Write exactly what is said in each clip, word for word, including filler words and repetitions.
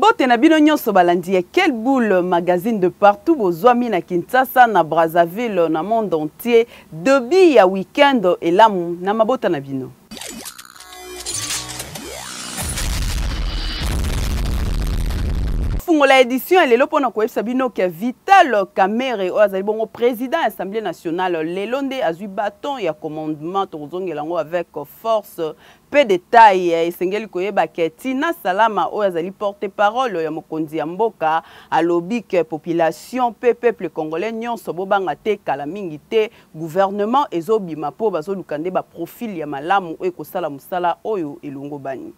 Mbote na bino nyonso balandi quelle boule magazine de partout bozwami na Kinshasa na Brazzaville na monde entier debi ya weekend et lamu na mabota na bino. La édition elle est là pour nous sabino que Vital Kamerhe ozali bongo président de l'Assemblée nationale lelonde azui bâton ya commandement tozongelango avec force peu de taille esengeli koyeba ke Tina Salama ozali porte-parole ya mokonzi ya mboka alobi ke population pe peuple congolais nyonso bobanga te kala mingi te gouvernement ezobima po bazolukande ba profil ya malamu oyo kosala musala oyo elongo bani.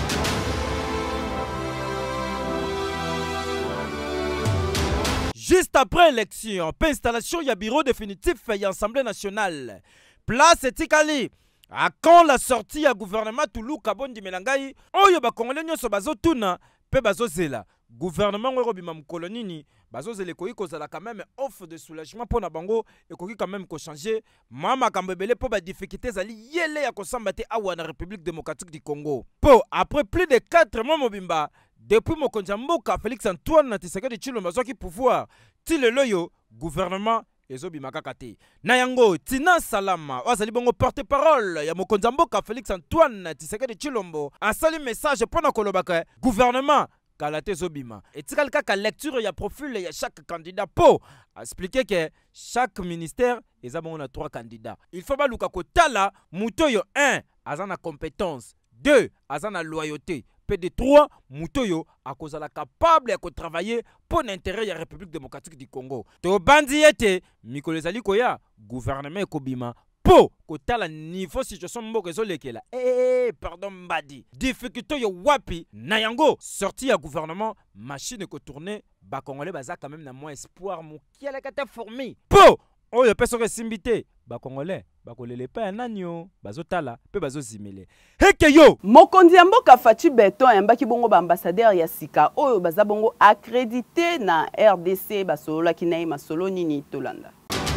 Juste après l'élection, installation, il y a bureau définitif et Assemblée nationale. Place Etikali. À quand la sortie à gouvernement Toulou Kabondi Melangai, Oyo ba Congolais nyoso bazo tuna, pe bazo zela. Gouvernement Robima Mkolonini, bazo zele koyi kozala quand même offre de soulagement pour na bango et koyi quand même ko changer. Mama kambebele po ba difficultés ali yele ya kosambate awa na République démocratique du Congo. Po après plus de quatre mois mobimba. Depuis mon Mboka Félix Antoine Tshisekedi Tshilombo qui pouvoir tileloyo gouvernement ezobi makakate na yango Tina Salama ozali bongo porte-parole ya mokonzi Mboka Félix Antoine Tshisekedi Tshilombo asali message pona kolobaka gouvernement kalate zobima et tikali kaka lecture ya profil ya chaque candidat po expliquer que chaque ministère eza bongo na trois candidats il faut baluka kotala mutoyo un azana compétence deux azana loyauté P D trois, Moutoyo a cause la capable de travailler pour l'intérêt de la République démocratique du Congo. To bandiete, Mikolezali Koya, gouvernement Kobima, po kotala niveau situation mboka ezolekela. Eh pardon mbadi. Difficulté yo wapi na yango sorti à gouvernement machine ko tourner ba congolais baza quand même na moins espoir mo kiala kata fourmi. Po oyo personne simbité ba congolais bakolele pa nanyo bazotala pe bazozimele heke yo mokonzi ya mboka Fachi Beton yambaki bongo ba ambassadeur ya sika oyo baza bongo accrédité na R D C basolola kinayi masolo nini tolanda.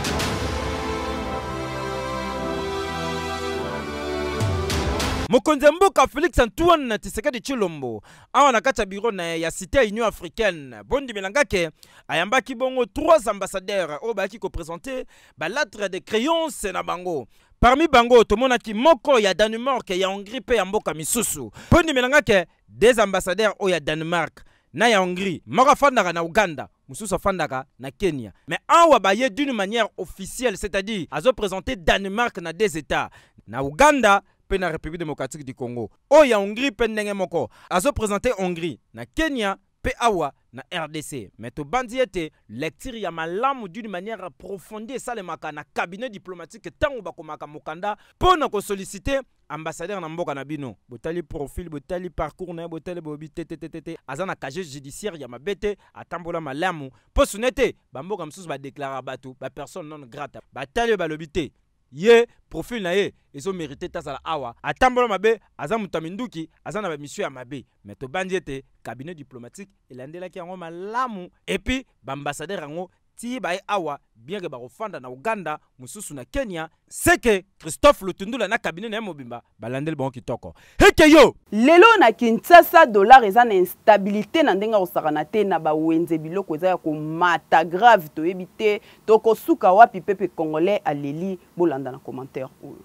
Mokonzi mboka Félix Antoine Tshisekedi Tshilombo awa na kati ya bureau na ya cité Union africaine bondi melangake ayambaki bongo trois ambassadeurs oyo baki ko présenter ba lettre de créance na bango. Parmi bango tomonaki moko ya Danemark ya Hongrie pe ya mboka misusu. Bondi melangake des ambassadeurs oyo ya Danemark na ya Hongrie moko fandaka na Uganda mususu fandaka na Kenya. Mais awa baye d'une manière officielle, c'est-à-dire azo présenter Danemark na des états na Uganda na République démocratique du Congo. O ya Hongrie pe ndenge moko azo présenter Hongrie na Kenya pe awa na R D C. Mais to bandi ete lecture ya malamu d'une manière approfondie ça le maka na cabinet diplomatique tango bakomaka mokanda pona ko solliciter ambassadeur na mboka na bino. Botali profil, botali parcours na botali bobi ttt azana casier judiciaire ya mabete atambola malamu po sunete bamboka msusu ba déclarer batu ba personne non grata. Batali balobité ye profil na ye ezo mérité tazala awa atambola mabe aza mutaminduki azana ba mission ya mabe mais to bandiete cabinet diplomatique elandela ki yango malamu et puis ba ambassadeur yango ti ba awa bien que ba rofanda na Uganda mususu na Kenya c'est que Christophe Lutundula na cabinet na mobimba balandel bon kitoko heke yo lelo na Kinshasa dollar eza na instabilité na ndenga osakana te na ba wenze biloko eza ya ko mata grave to ebite to ko suka wapi pepe congolais aleli bolanda na commentaire oyo.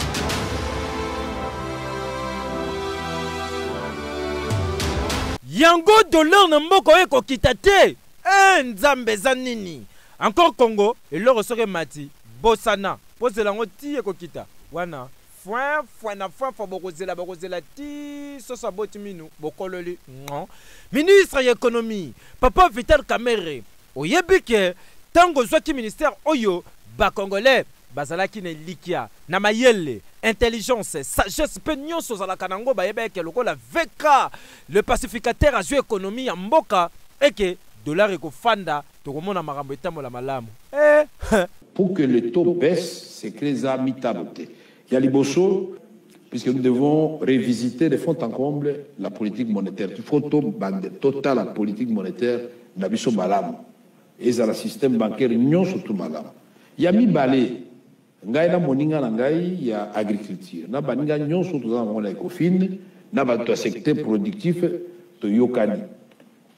Yango dollar na mboko eko kitate eh nzambe za nini encore Congo et le ressort mati bosana pose lango ti eko kita wana foin foin na foin fo bokozela bokozela ti so sa boti minu bokololi non ministre ya économie papa Vital Kamerhe oyebike tango zwa ki ministère oyo ba congolais bazalaki na likia na mayele intelligence sagesse pe nyonso za la kanango ba yebeke lokola V K le pacificateur a joué économie ya mboka eke dollar eko fanda tokomona makambo etambola malamu eh pour que le taux baisse c'est que les amis taboté il y a liboso puisque nous devons revisiter de fond en comble la politique monétaire il faut to bande total la politique monétaire na biso malamu et za la système bancaire nyonso tout malamu ya mibale ngai na moninga na ngai ya agriculture na baninga nyonso to za ngona ekofine na ba to secteur productif to yokani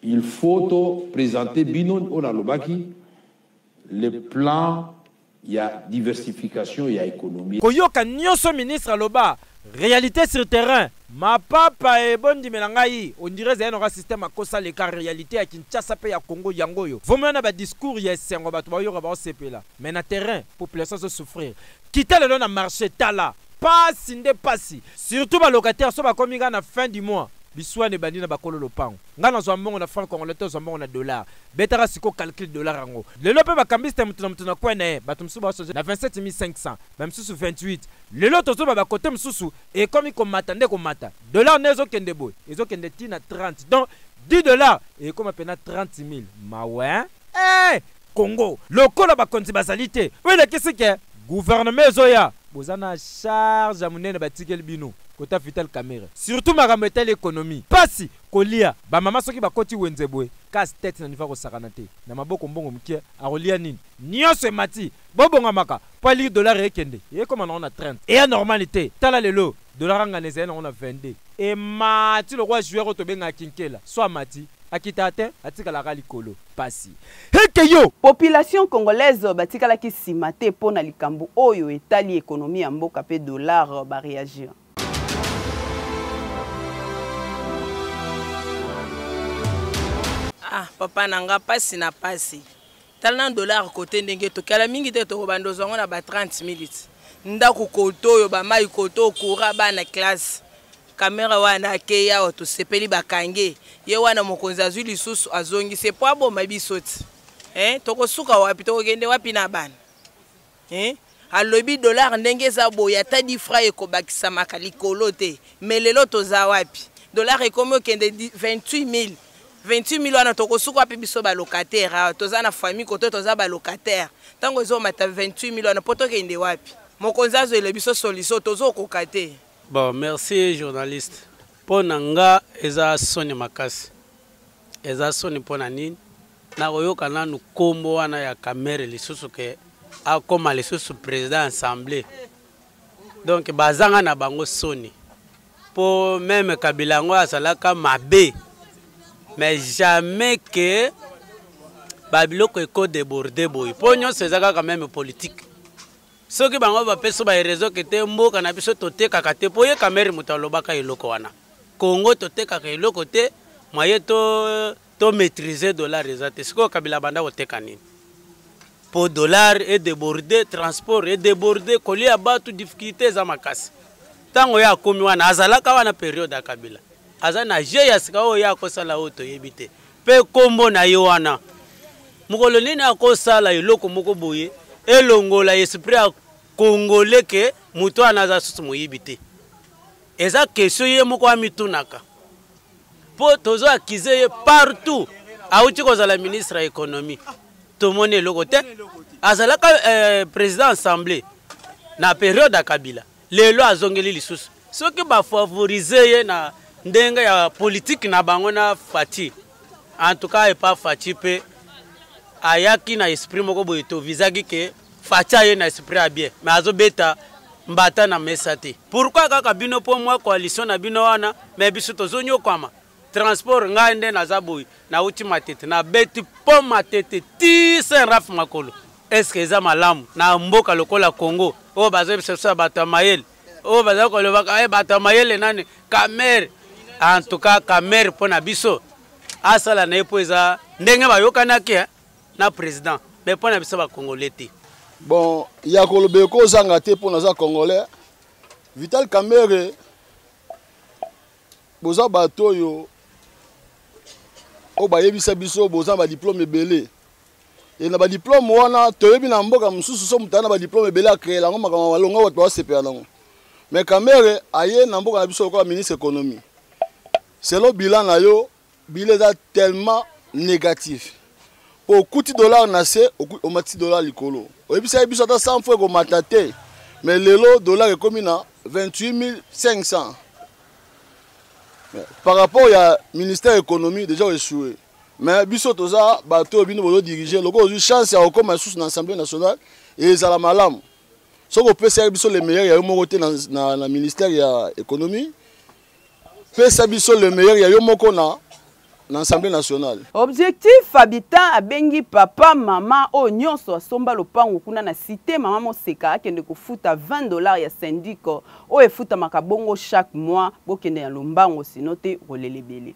il faut présenter Bino Onalobaki le plan, il y a diversification, il y a économie. Koyoka nyonso ministre aloba, réalité sur le terrain. Ma papa est bon di melangai, on dirait que c'est un système à cause de la réalité à Kinshasa pe ya Congo yangoyo. Vous menez un discours ya sengo ba tuba yoka ba C P là. Mais na terrain, population se souffrir. Quitter le na marché tala, pas sinde passi. Surtout ba locataire so ba kominga na fin du mois. Biswa ne bandi na bakolo lopango. Nga na zwa na franc congolais to zwa na dollar. Betara siko calcul dollar ango. Le lope ba kambiste mutuna mutuna kwa na ba tumsu ba na vingt-sept mille cinq cents, même sous vingt-huit. Le lot to ba côté msusu et comme ko matande ko mata. Dollar nezo kende boy. Ezo kende tina trente. Donc dix dollars et comme pena trente mille. Ma ouais. Eh Congo. Lokola ba konti bazalité. Oui la kesi ke gouvernement zoya. Bozana charge à munene ba tikel bino. Kota vital caméra. Surtout ma ramete l'économie. Pasi kolia ba mama soki ba koti wenzebwe. Kas tête na niva ko sakanate. Na maboko mbongo mkie a rolia nini. Nyonso mati. Bobonga maka. Pas li dollar ekende. Et comme on a trente. Et en normalité, tala lelo dollar nganese on a vingt-deux. Et mati le roi joueur to benga kinkela. Soit mati akitate atika la likolo pasi. Hekeyo population congolaise batika ki simate pona likambo oyo etali économie ya mboka pe dollar ba réagir. Ah, papa nanga pasi na pasi. Talna dollar côté ndenge to kala mingi te to bando zongo na ba trente minutes. Ndako koto yo ba mai koto kura ba na classe. Kamera wana keya o to sepeli bakange. Ye wana mokonzi azwi lisusu azongi c'est pas bon mabisoti. Hein? Toko suka wapi to gende wapi na bana. Hein? Alobi dollar ndenge za boya ta di fra e ko bakisa makalikolo te. Melelo to za wapi. Dollar e komo kende vingt-huit mille. vingt-huit mille wana toko suka wapi biso ba locataire. Toza na famille koto toza ba locataire. Tango zo mata vingt-huit mille wana poto kende wapi. Mokonzi azo le biso solution tozo kokate. Bon, merci journaliste. Pour nanga eza soni makasi. Eza soni pona nini? Na koyoka nanu kombo wana ya kamere lisusu ke akoma lisusu président assemblée. Donc bazanga na bango soni. Pour même Kabila ngo asalaka mabe. Mais jamais que babiloko eko déborder boy. Pognon sezaka quand même politique. Ce qui bango ba peso ba réseau que te mboka na biso tote kakate poye kamere mutalobaka eloko wana. Congo tote kaka eloko te moye to to maîtriser dollar exact. Ce que Kabila banda oteka nini. Pour dollar et déborder transport et déborder kolia batu difficulté za makasi. Tango ya komi wana azalaka wana période ya Kabila. Azana je ya sika o ya kosala auto yebite. Pe kombo na yo wana. Mukolo nini akosala eloko moko boye. Elongola esprit a congolais que muto anaza susu moyibite. Eza question ye moko amitunaka. Po tozo akize partout. Auti kozala ministre ya économie. Tomone lokote. Azalaka euh, président assemblée na période ya Kabila. Lelo azongeli lisusu. Soki ba favoriser ye na ndenga ya politique na bango na fati. En tout cas, pas fati pe ayaki na esprit moko boye to visagi ke facha ye na esprit a bien mais azo beta mbata na mesate. Pourquoi kaka bino po moi coalition na bino wana mais biso tozonyo kwama transport ngande na zaboy na uti matete na beti po matete ti sen raf makolo. Est-ce que za malamu na mboka lokola Congo o bazo biso bata mayel o bazo ko lobaka e bata mayel nani kamere. En tout cas kamere po na biso asala na epoeza ndenge bayokana ke na président mais pour na biso ba congolais te. Bon, il y a kolobeko zanga te pour naza congolais. Vital Kamerhe boza bato yo o ba yebisa biso boza ba diplôme belé. Et na ba diplôme wana toyebi na mboka mususu so mutana ba diplôme belé a créer lango makama malonga wato wa C P A lango. Mais Kamerhe aye na mboka na biso ko ministre économie. Selon bilan na yo, bilan est tellement négatif. Pour coûter dollar nassé, au mati dollar likolo. Et puis ça y est cent fois comme matate, mais le lot dollar est comme na vingt-huit mille cinq cents. Par rapport au ministère de l'économie déjà échoué. Mais biso toza bateau bino bolo diriger, loko eu chance à comme sous l'Assemblée nationale et ça la malam. Ce qu'on peut servir biso les meilleurs, il y a eu mon côté dans dans le ministère de l'économie. Peut servir biso les meilleurs, il y a eu mon kona dans l'Assemblée nationale. Objectif habitant abengi papa mama o nyonso asomba lopango kuna na cité mama Moseka akende kofuta vingt dollars ya syndic o efuta makabongo chaque mois bokende ya lombango sinote rolelebele.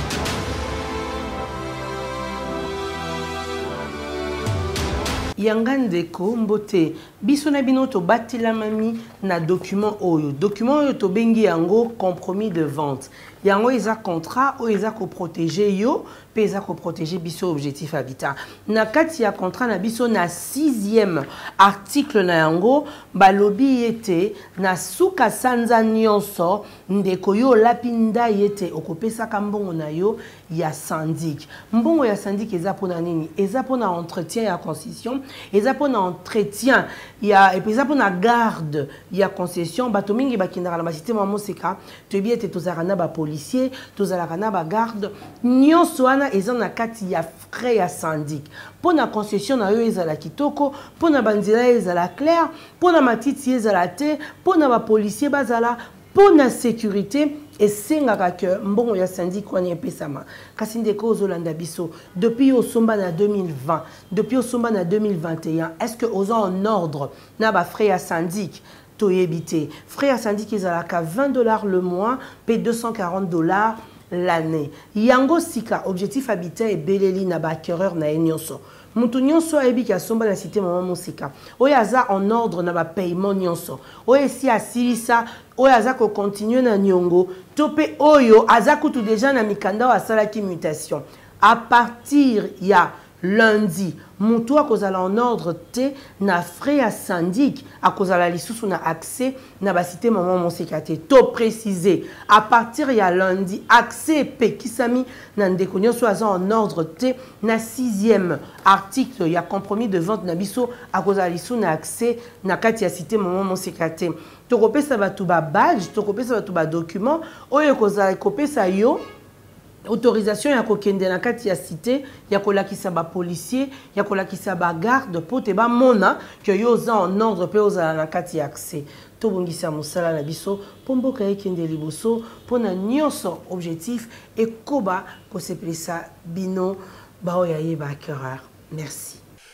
Yangandeko mbote biso na bino to batila mami na document oyo document oyo to bengi yango compromis de vente yango eza contrat o eza ko protéger yo pe eza ko protéger biso objectif habitat na kati ya contrat na biso na sixième article na yango balobi yete na suka sanza nyonso ndeko yo lapinda yete okopesa kambongo na yo ya syndic mbongo ya syndic eza pona nini eza pona entretien ya concession eza pona entretien ya et puis eza pona garde ya concession bato mingi bakindaka na basité mwa Moseka toyebi ete tozalaka na bapolisier tozalaka na bagarde nyonso wana eza na kati ya frais ya syndic pona concession na yo ezala kitoko pona banzela ezala clair pona matiti ezala te pona bapolisier bazala pona sécurité esengaka ke mbongo ya syndic wana epesama kasi ndeko ozolanda biso depuis osomba na deux mille vingt depuis osomba na deux mille vingt et un est-ce que oza en ordre na ba frais ya syndic toyebite frais ya syndic ezalaka vingt dollars le mois pe deux cent quarante dollars l'année yango sika objectif habitat ebeleli na ba acquéreur na nyonso mutu nyonso ayebi ki asomba na cité mama Moseka oyo aza en ordre na ba paiement nyonso oyo si asilisa oyo aza ko continuer na nyongo to pe oyo aza kutu déjà na mikanda asalaki mutation à partir ya lundi mutu akozala en ordre te na frais à syndic akozala lisusu na accès na ba cité mama Moseka te to préciser à partir ya lundi accès pe kisami na ndeko nyonso aza en ordre te na sixième article ya compromis de vente na biso akozala lisusu na accès na kati ya cité mama Moseka te tokopesa batu ba badge tokopesa batu ba document oyo kozala kopesa yo autorisation ya kokende na kati ya cité ya kolakisa ba policier ya kolakisa ba garde po te ba mona que yo za en ordre pe ozala na kati ya accès to bongisa mosala na biso pomboka ekende liboso pona nyonso objectif et koba ko sepelisa bino ba oyaye ba cœur merci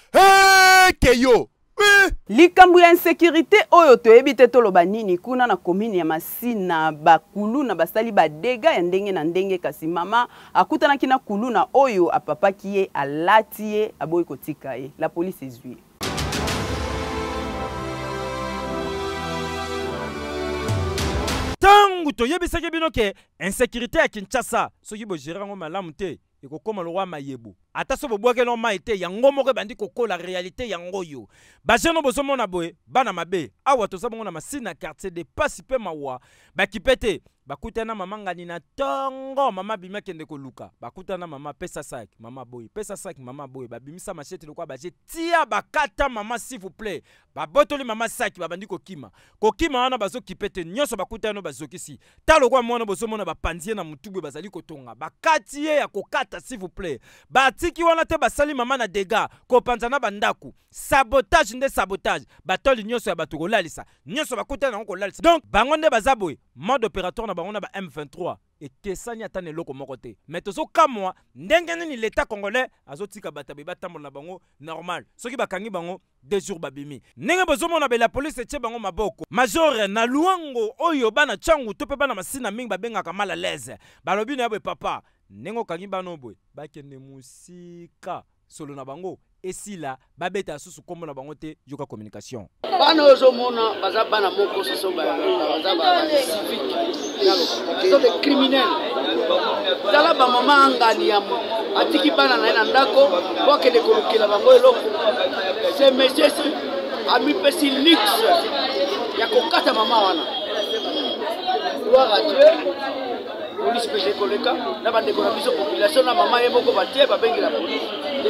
hey keyo likambu ya insécurité oyo toyebi te toloba nini kuna na commune ya Masina bakulu na basali ba dega ya ndenge na ndenge kasi mama akutanaki na kulu na oyo apapaki ye alati ye aboyi kotika ye la police ezwi tangu toyebisaki bino ke insécurité ya Kinshasa soki bogerango malamu te ekokoma lowa mayebo ata so bobwake no mai te yango moko bandi kokola réalité yango yo bajeno bozomona boye bana mabe awa tozabongo na Masina quartier de pasi pe mawa bakipete bakutana mama ngani na tongo mama bima kende koluka bakutana mama pesa sac mama boy pesa sac mama boy babimisa machete lokwa baje tia bakata mama s'il vous plaît babotoli mama sac babandi kokima kokima wana bazo kipete nyonso bakutana bazokisi talo kwa mwana bozomona bapanzie na mutubwe bazali kotonga bakati ye ya kokata s'il vous plaît batiki wana te basali mama na dega kopanzana bandaku sabotage nde sabotage batoli nyonso ya batu kolalisa nyonso bakutana na kolalisa donc bango nde bazaboy mode opératoire na bango na ba M vingt-trois et kesani atane loko moko te mais tozo kamwa ndenge nini l'état congolais azotika batabe batambo na bango normal soki bakangi bango deux jours babimi ndenge bozomona be la police etie bango maboko major na luango oyo bana changu to pe bana Masina mingi babengaka mal à l'aise balobi na boy papa ndenge okangi bano boy bakende musika solo na bango esila babeta susu kombo na bango te yoka communication bana ozomona baza bana moko soso baza ba civique so de criminel tala ba mama ngani ya atiki bana na ndako wakende kolukela bango eloko c'est monsieur ami pesi luxe ya kokata mama wana gloire à Dieu police pe koleka na bande ko na biso population na mama yeboko batie babengi la police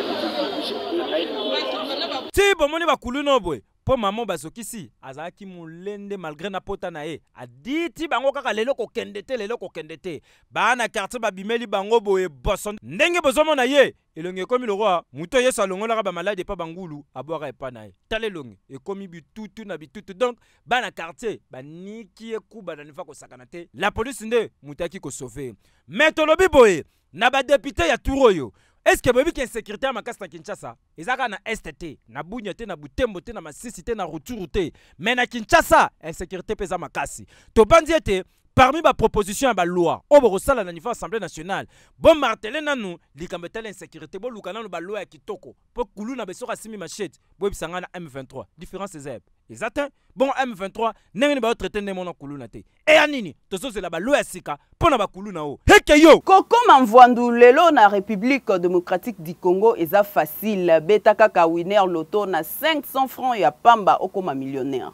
ti bomoni bakulu no boy po mama bazokisi azaki mulende malgré na pota na ye aditi bango kaka lelo kokende te lelo kokende te bana quartier babimeli bango boye boson ndenge bozomona ye elongi ekomi lokwa muto yeso alongolaka bamalade pa bangulu abwaka epa na ye tala elongi ekomi bitutu na bitutu donc bana quartier baniki ekuba na nifa kosakana te la police nde muto aki kosauve mais tolobi boye na ba député ya Turoyo. Est-ce que bobi ki insécurité makasi na Kinshasa? Ezaka na S T T, na Bunya te, na Butembo te, na Masisi te, na Rutshuru te. Mais na Kinshasa, insécurité pesa makasi. To bandi ete parmi ma proposition à la loi, au Borosala na niveau Assemblée nationale, bon martelé nanou, likambetele insécurité, bon lukana no ba loi ya kitoko, pour koulou na beso rasimi machette, bo bisanga na M vingt-trois. Différence est exact. Bon M vingt-trois, n'engene ba traiter ne mona koulou na te. Et anini, tozo c'est la ba loi ya sika, pona ba koulou na o. Heke yo. Koko Mamvwandu lelo na République démocratique du Congo eza facile, beta kaka winner loto na cinq cents francs ya pamba okoma millionnaire.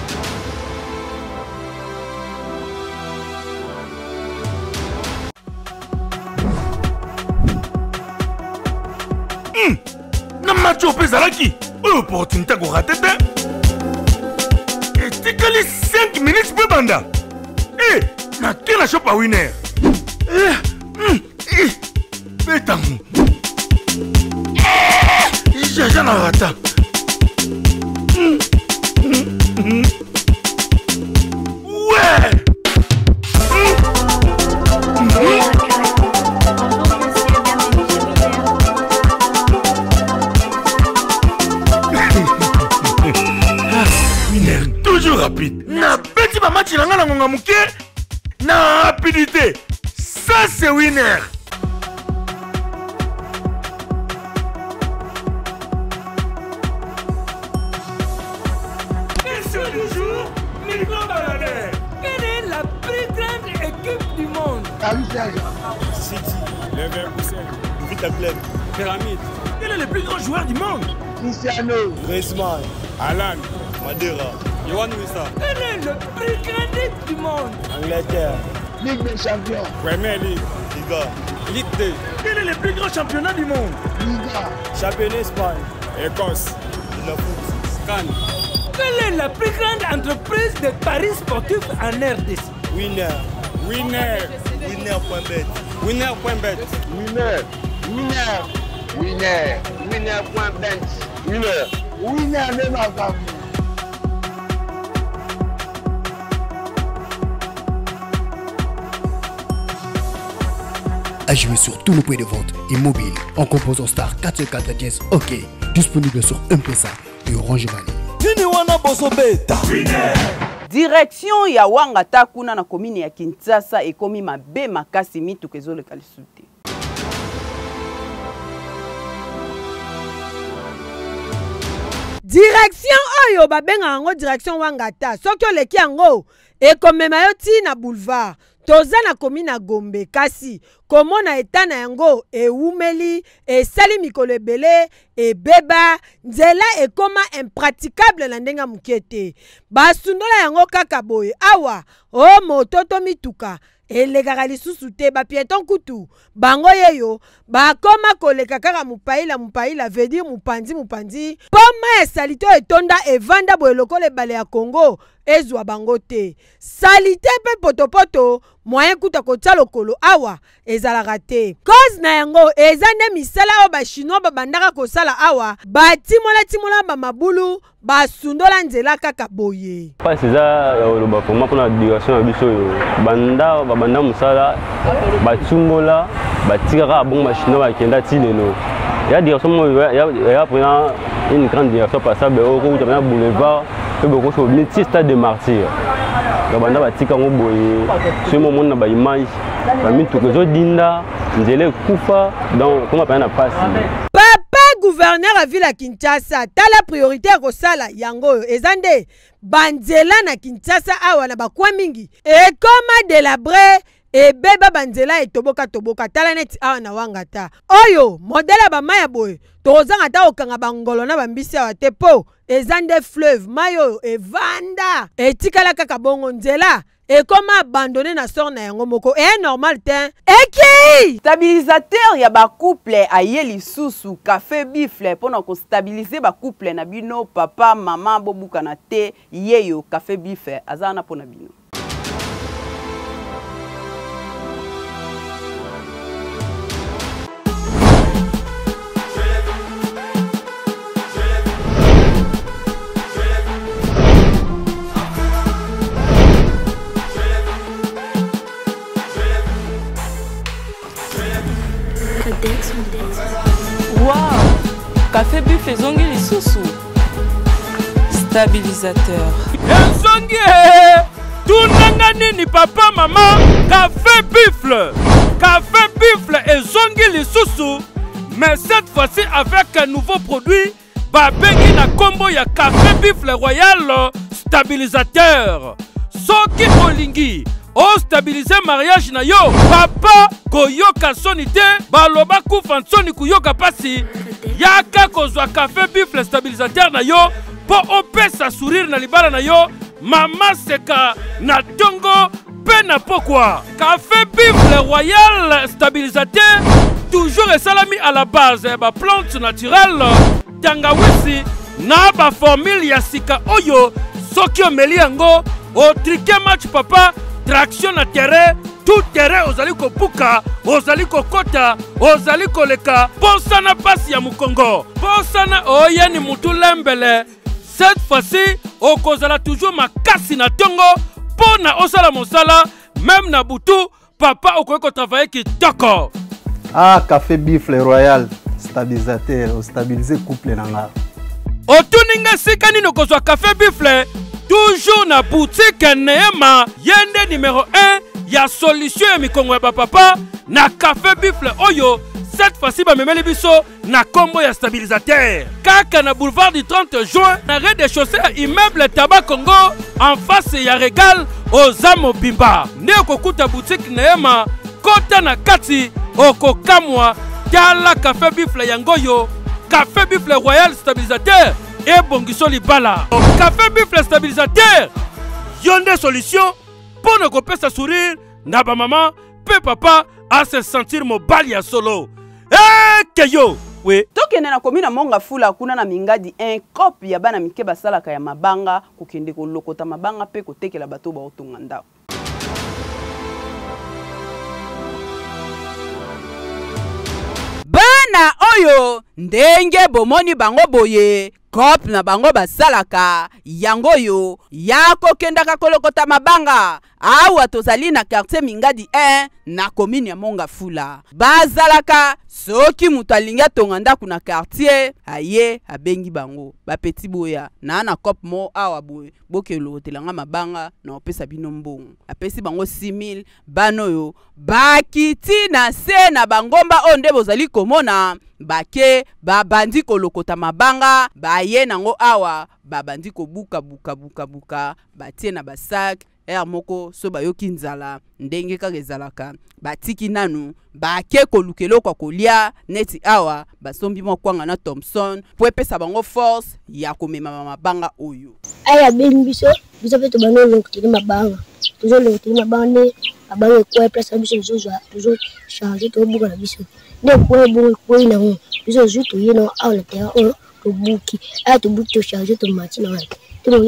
Na match au Pézalaki, opportunité qu'on rate. Et tu as cinq minutes pour banda. Eh, na quelle a chopa winner? Eh, eh, bétam. Eh, j'ai jamais raté. Ouais. Toujours rapide. Na petit ba match nanga ngonga muke na rapidité. Ça c'est winner. Question du jour, Nicolas Baladère. Quelle est la plus grande équipe du monde? City, Leverkusen, Vita Club, Pyramide. Quel est le plus grand joueur du monde? Cristiano, Griezmann, Alan, Madeira. Yohan Wissa. Quel est le plus grand ligue du monde? Angleterre. Ligue des champions. Premier League. Liga. Ligue deux. Quel est le plus grand championnat du monde? Liga. Championnat Espagne. Écosse. La foot. Cannes. Quelle est la plus grande entreprise de paris sportifs en R D C? Winner. Winner. Winner.bet. Winner.bet. Winner. Winner. Winner. Winner.bet. Winner. Winner même à à jouer sur tous nos points de vente et mobiles en composant star quatre cent quatre dièse OK, disponible sur M-Pesa et Orange Money. Direction ya Wangata kuna na commune ya Kinshasa ekomi mabe makasi mitu kezo le kalisuté. Direction oyo babenga yango direction Wangata soki oleki yango ekomema yo ti na boulevard toza na komi na Gombe kasi komona etana yango eumeli esali mikolo ebele ebeba nzela ekoma impraticable na ndenga mukete basundola yango kaka boye awa o mototo mituka elekaka lisusu te bapieton kutu bango yeyo bakoma koleka kaka mupaila mupaila veut dire mupanzi mupanzi poma esalite etonda evanda boye lokola ebale ya Congo ezwa bango te salite pe potopoto moyen kuta kotia lokolo awa ezalaka te cause na yango eza nde misala oyo bachinois babandaka kosala awa batimola timola bamabulu basundola nzela kaka boye pasi eza ya oloba koma mpona direction ya biso oyo banda babanda mosala batumbola batikaka bongo bachinois bakenda ti lelo ya direction moyo ya pena une grande direction passable okokuta pena boulevard pe bokoso miti stade de martyr babanda batika ngo boye soki momona baimage bamituka ezodinda nzela ekufa donc koma pena na pasi papa gouverneur ya ville ya Kinshasa tala priorité ya kosala yango oyo eza nde banzela na Kinshasa awa na bakwa mingi ekoma délabré ebeba banzela etoboka toboka tala neti awa na Wangata oyo modele ya bamai ya boye tozanga ta okanga bangolo na bambisi awa te po eza nde fleuve mai oyo evanda etikala kaka bongo nzela ekoma abandonné na sort na yango moko e normal te eki stabilisateur ya ba couple aye lisusu café bifle pona ko stabiliser ba couple na bino papa mama bobuka na te yeyo café bifle azana pona bino. café buffle ezongi lisusu stabilisateur ezongi tunanga nini papa mama café buffle café buffle ezongi lisusu mais cette fois-ci avec un nouveau produit babengi na combo ya café buffle royal stabilisateur soki olingi o stabiliser mariage na yo papa koyoka soni te baloba kufa nsoni kuyoka pasi yaka kozwa café buffle stabilisateur na yo po opesa sourire na libala na yo mama seka na tongo pe na pokwa café buffle royal stabilisateur toujours esalami à la base ya ba plante naturelle tangawisi na ba formule ya sika oyo soki omeli yango otrike match papa traction na terrain tout terrain ozali kopuka ozali kokota ozali koleka posana pasi ya mukongo posana oyeni mutu lembele cette fois-ci okozala toujours makasi na tongo pona osala mosala même na butu papa okoki kotravailler kitoko. Ah, café buffle royal stabilisateur o stabiliser couple nanga otuninga sika nini okozwa café buffle toujours na boutique Neema yende numéro un ya solution ya mikongo ya papa na café buffle oyo cette fois-ci bamemeli biso na combo ya stabilisateur kaka na boulevard du trente juin na rez-de-chaussée ya immeuble Tabac Congo en face ya Regal oza mobimba nde okokuta boutique Neema kota na kati okokamwa tala café buffle yangoyo café buffle royal stabilisateur et bongiso libala café buffle stabilisateur yonde solution pour ne kopesa sourire na ba maman pe papa à se sentir mobali ya solo eh keyo we tokende na komina monga fula kuna na mingadi un cop ya bana mike basalaka ya mabanga kokende kolokota mabanga pe kotekela bato ba otonga ndako bana oyo ndenge bomoni bango boye cop na bango basalaka yango yo ya kokendaka kolokota mabanga awa tozali na quartier mingadi un na commune ya monga fula bazalaka soki mutu alingi atonga ndako na quartier aye abengi bango bapeti boya na na cop mo awa boye bokelokotelanga mabanga na opesa bino mbongo apesi bango six mille bano yo bakiti na se na bangomba oyo nde bozali komona bake babandi kolokota mabanga baye nango awa babandi kobuka buka buka buka batie na basak er moko so bayoki nzala ndenge kaka ezalaka batiki nanu bake kolukelo kwa kolia neti awa basombi mokwanga na Thompson po epesa bango force ya komema mabanga oyo aya ben biso biso pe to bano lokoteli mabanga toujours lokoteli mabanga ne abanga kwa place biso biso toujours changer to buka na biso ne kwa bo kwa na ho biso zuto yeno awa na terrain o to buki aya to buki to changer to match na wale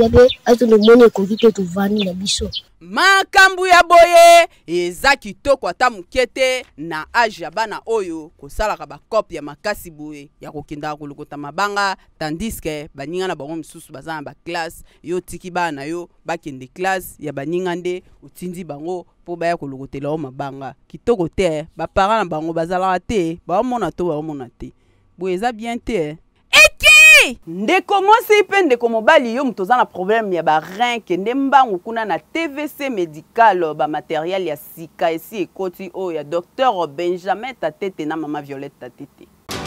makambu ya boye eza kitoko ata mukete na age ya bana oyo kosalaka bakope ya makasi boye ya kokendaka kolokota mabanga tandis ke baninga na bango misusu baza na baklasse yo tiki bana yo bakende klasse ya baninga nde otindi bango po baya kolokotela o mabanga kitoko te baparent na bango bazalaka te baomona to baomona te boye eza bien te ndeko mwasi pe ndeko mobali yo mutu oza na problème ya barein kende mbangu kuna na T V C médical ba matériel ya sika esi ekoti oyo ya docteur Benjamin Tatete na mama Violette Tatete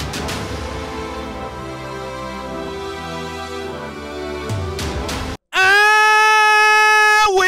ah oui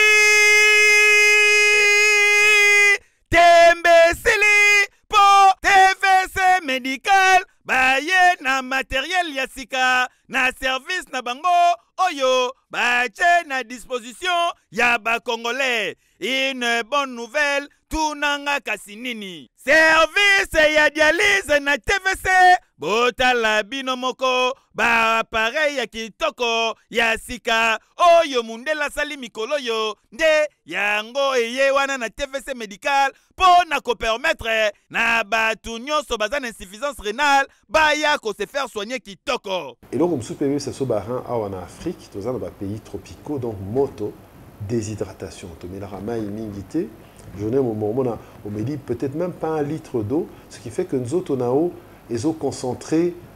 tembesili po T V C médical baye na matériel ya sika na service na bango oyo bache na disposition ya ba congolais. Une bonne nouvelle tunanga kasinini service ya dialyse na T V C botala bino moko ba appareil ya kitoko ya sika oyo mundela sali mikolo yo nde yango eye wana na T V C médical po na ko permettre na batu nyonso baza na insuffisance rénale baya ko se faire soigner kitoko. Et donc comme sous-pays c'est so barin en Afrique tous dans les pays tropicaux donc moto déshydratation to melaka mai mingité journée au moment on me dit peut-être même pas un litre d'eau ce qui fait que nous autres nao ils ont concentré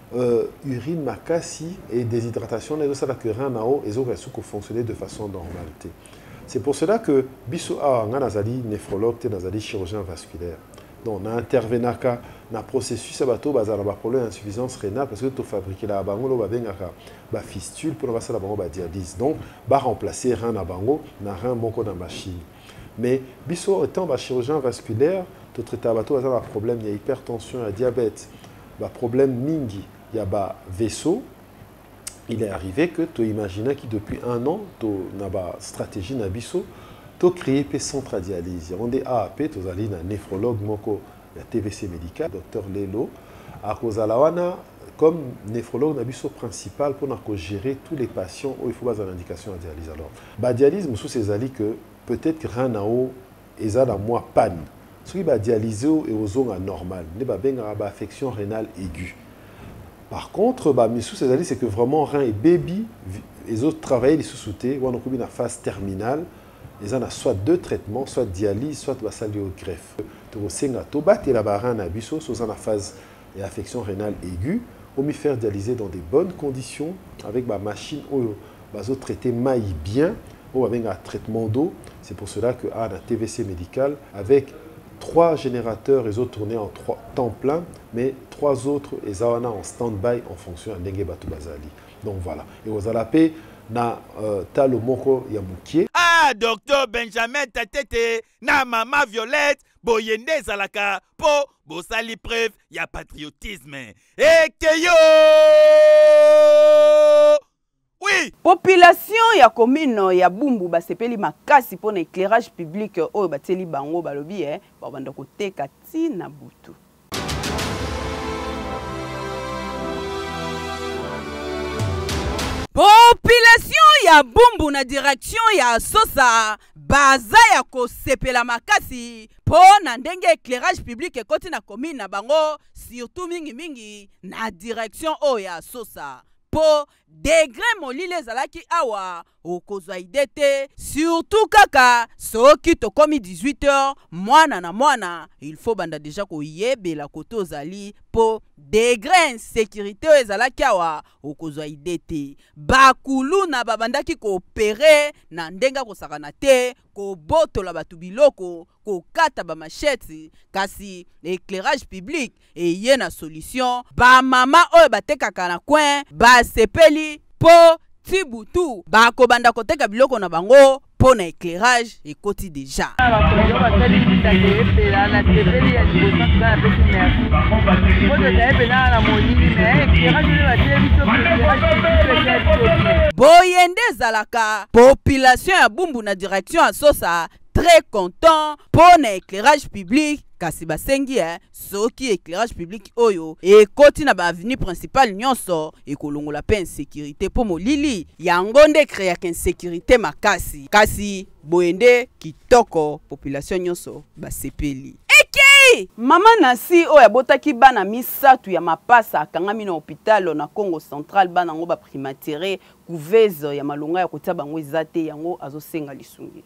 euh, urine makasi et déshydratation et ça que rein nao et autres sont fonctionner de façon normale. C'est pour cela que biso a nga nazali néphrologue te nazali chirurgien vasculaire. Donc on a intervenu dans le processus abato bazala ba problème d'insuffisance rénale parce que to fabriquer la bango lo ba bengaka ba fistule pour passer la bango ba dialyse. Donc ba remplacer rein na bango na rein moko na machine. Mais biso étant ba chirurgien vasculaire to traiter abato bazala problème il y a hypertension, il y a diabète, ba problème mingi, il y a ba vaisseau. Il est arrivé que tu imagines que depuis un an, tu as une stratégie nabiso, tu as créé un centre de dialyse. On a A A P, tu as un néphrologue, un T V C médical, docteur Lelo, à cause de la comme néphrologue nabiso principal pour gérer tous les patients où il faut avoir une indication de dialyse. Alors, la dialyse, c'est ali que peut-être que rien n'a eu, et ça dans moi panne. Ce qui va dialyser et aux zones normales, il y a une affection rénale aiguë. Par contre, bah, c'est que vraiment rein et baby, les autres travaillent les sous-soutés, ou on a une phase terminale, ils ont soit deux traitements, soit dialyse, soit au greffe. Donc, c'est un tobat et la barre à biso, soit en phase d'affection rénale aiguë, on peut faire dialyser dans des bonnes conditions avec ma machine où bah, traiter maille bien, ou avec un traitement d'eau. C'est pour cela que ah, un T V C médical avec trois générateurs, ils ont tourné en trois temps plein, mais trois autres, ils ont en stand-by en fonction de Ndenge Batu Bazali. Donc voilà. Et aux alapés, na talo moko ya mukie. Ah, docteur Benjamin Tatete, na maman Violette, boyende zalaka, po, bosali preuve, ya patriotisme. Et que yo! Oui. Population ya commune ya Bumbu basepeli makasi pour l'éclairage public oyo bateli bango balobi eh ba banda koteka ti na butu. Population ya Bumbu na direction ya Sosa baza ya kosepela makasi po na ndenge éclairage public ekoti na commune na bango surtout mingi mingi na direction oyo ya Sosa. Po degré molile zalaki awa okozwa idete surtout kaka soki tokomi dix-huit heures mwana na mwana il faut banda déjà ko yebela koto zali po degré insécurité ezalaki awa okozwa idete bakulu na babandaki ko opérer na ndenga kosakana te ko botola batu biloko ko kata ba machette kasi éclairage public et yé na solution ba mama oyo batekaka na coin ba sepeli po tibutu ba ko banda koteka biloko na bango po na éclairage ekoti déjà. Boyende zalaka population ya Bumbu na direction à Sosa très content pour na éclairage public kasi basengi eh soki éclairage public oyo et koti na ba avenue principale nyonso ekolongola pe insécurité po molili yango nde créer insécurité makasi kasi boyende kitoko population nyonso basepeli. Eki mama nasi oyo abotaki bana misatu ya mapasa akangami na hôpital na Congo central bana ngo ba primatere couveuse ya malonga ya kotia bango ezate yango azosenga lisungi.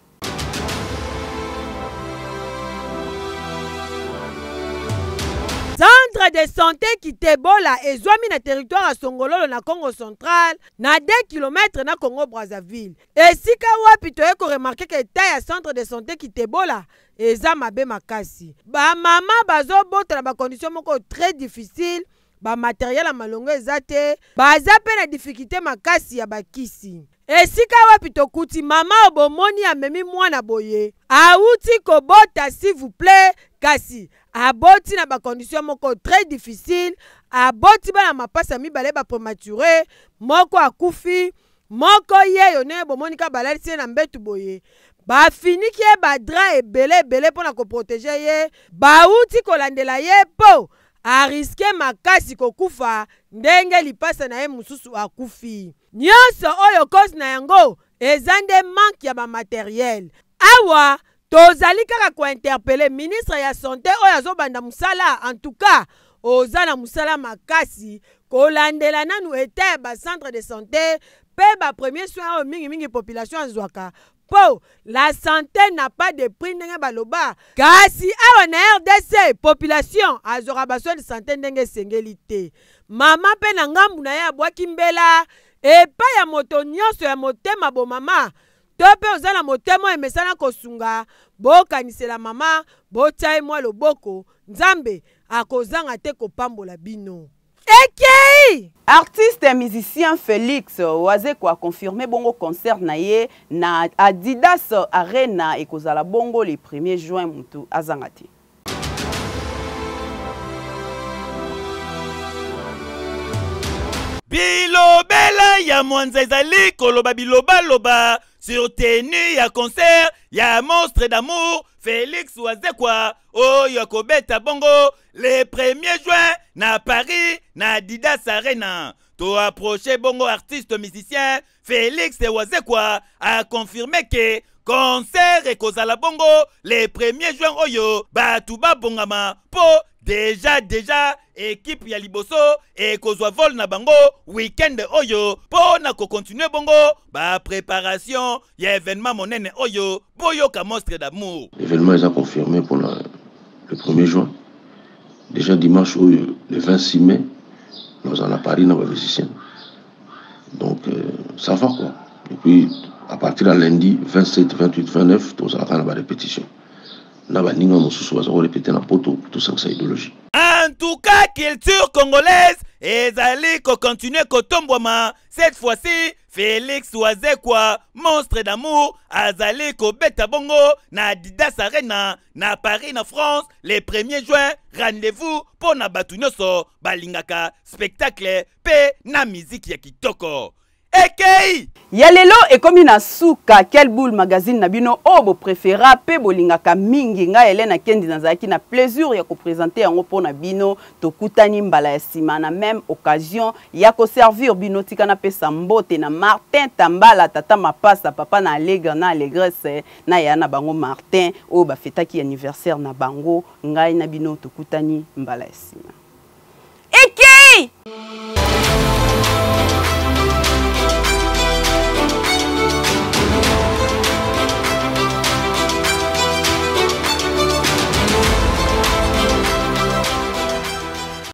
Centre de santé qui Kitebola et Zouami na territoire à Songololo na Congo central na deux kilomètres na Congo Brazzaville. Et si ka wapi to eko remarquer que taille centre de santé Kitebola eza mabe makasi. Ba mama bazo bota na ba condition moko très difficile, ba matériel a malongo ezate, ba zape na difficulté makasi ya bakisi. Esika wapi tokuti mama obomoni amemi mwana boye auti kobota s'il vous plaît kasi aboti na ba condition moko très difficile aboti ba na mapasa mibale ba prématuré moko akufi moko ye yone bomoni ka balalisi na mbetu boye ba finiki e ba dra ebele ebele pona ko protéger ye ba uti kolandela ye po a risqué makasi kokufa ndenge lipasa na ye mususu akufi. Nyonso oyo cause na yango ezande manque ya ba matériel. Awa tozali kaka ko interpeller ministre ya santé oyo azobanda musala en tout cas ozana musala makasi kolandela nanu état ba centre de santé pe ba premier soin oyo mingi mingi population azwaka po la santé n'a pas de prix ndenge baloba kasi awa na R D C population azora baso de santé ndenge sengeli te mama pe na ngambu na ya bwaki mbela epa ya moto nyonso ya motema bo mama to pe ozala motema emesana kosunga bokanisela mama botia mwa loboko nzambe akozanga te kopambola bino. Ekei! Artiste et musicien Félix Wazeko a confirmé bongo concert na ye na Adidas Arena et kozala bongo le premier juin mutu azangati. Bilobela ya mwanza ezali koloba biloba loba sur tenue ya concert ya monstre d'amour Félix Wazekwa oyo kobeta bongo le premier juin na Paris na Adidas Arena. To approché bongo artiste musicien Félix Wazekwa a confirmé que concert et kozala bongo le premier juin oyo batuba bongama po déjà déjà équipe ya liboso et kozwa vol na bango weekend oyo po na ko continuer bongo ba préparation ya événement monene oyo boyo ka monstre d'amour. L'événement est confirmé pour la, le premier juin. Déjà dimanche oyo, le vingt-six mai, nous en à Paris dans les musiciens. Donc euh, ça va quoi. Et puis à partir de lundi vingt-sept, vingt-huit, vingt-neuf, tous à la répétition. Na ba ninga mosusu baza ko répéter na poto tout ça c'est idéologie. En tout cas, culture congolaise ezali ko continuer ko tombwama. Cette fois-ci, Félix Wazekwa, monstre d'amour, azali ko beta bongo na Adidas Arena na Paris na France le premier juin. Rendez-vous pour na batu nyonso balingaka spectacle pe na musique ya kitoko. Ekei! Yalelo ekomi na suka quel boule magazine na bino obo préféra pe bolingaka mingi nga Elena Kendi nazaki na plaisir ya ko présenter yango pona bino tokutani mbala ya sima na même occasion ya ko servir bino tikana pesa mbote na Martin Tambala tata mapasa papa na Alegre na Allégresse na ya na bango Martin o ba fetaki anniversaire na bango ngai na bino tokutani mbala ya sima. Ekei!